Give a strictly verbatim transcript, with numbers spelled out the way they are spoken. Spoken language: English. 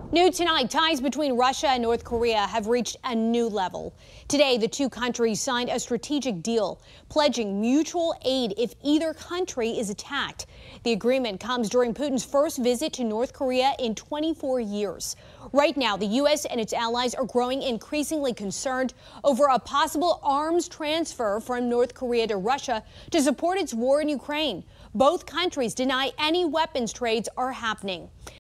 New tonight, ties between Russia and North Korea have reached a new level. Today, the two countries signed a strategic deal, pledging mutual aid if either country is attacked. The agreement comes during Putin's first visit to North Korea in twenty-four years. Right now, the U S and its allies are growing increasingly concerned over a possible arms transfer from North Korea to Russia to support its war in Ukraine. Both countries deny any weapons trades are happening.